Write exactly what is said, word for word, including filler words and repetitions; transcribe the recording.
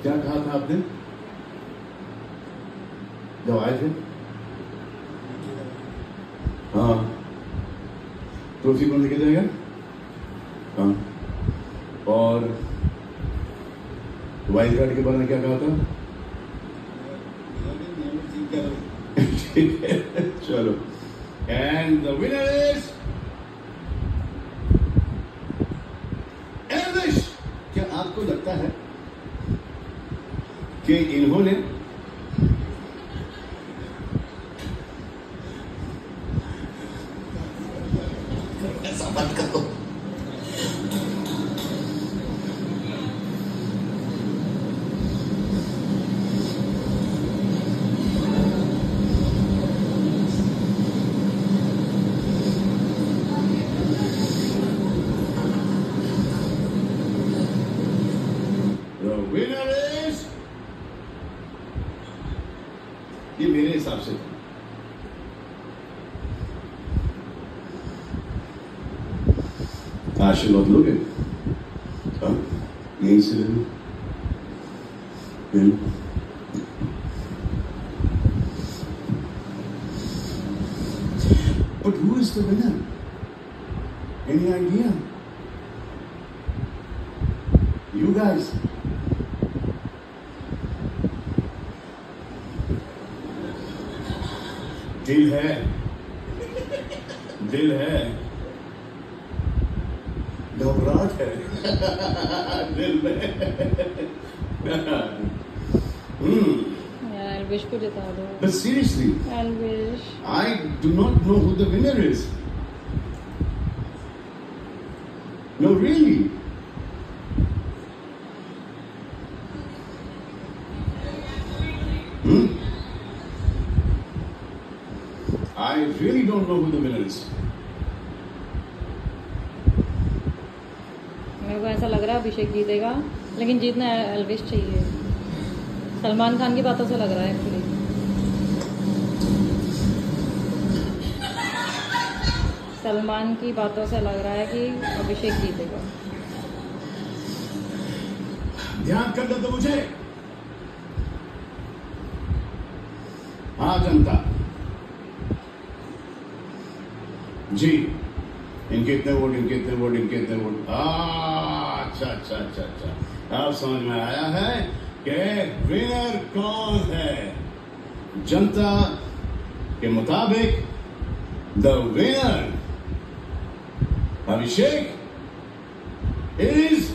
क्या कहा था आपने जब आए थे? हाँ, ट्रॉफी कौन लेके जाएगा? हाँ, और वाइल्ड कार्ड के बारे में क्या कहा था? ठीक है, चलो। And the winner is Elvish. क्या आपको लगता है कि इन्होंने ऐसा मत करो, the winner is, ये मेरे हिसाब से आशीर्वाद लोगे? हाँ, यहीं से ले लो। But who is the winner? Any idea? You guys. दिल है, दिल है, घबराहट है दिल में। hmm. एल्विश को जिता दो। But seriously, Elvish, I do not know who the winner is. No, really. Hmm? I really don't know who the winner is. मेरे को ऐसा लग रहा है अभिषेक जीतेगा, लेकिन जीतना एल्विश चाहिए। सलमान खान की बातों से लग रहा है एक्चुअली। सलमान की बातों से लग रहा है कि अभिषेक जीतेगा। ध्यान कर दो तो मुझे। हाँ जनता जी, इनके इतने वोट, इनके इतने वोट, इनके इतने वोट। अच्छा अच्छा अच्छा अच्छा, अब समझ में आया है कि विनर कौन है। जनता के मुताबिक द विनर अभिषेक इज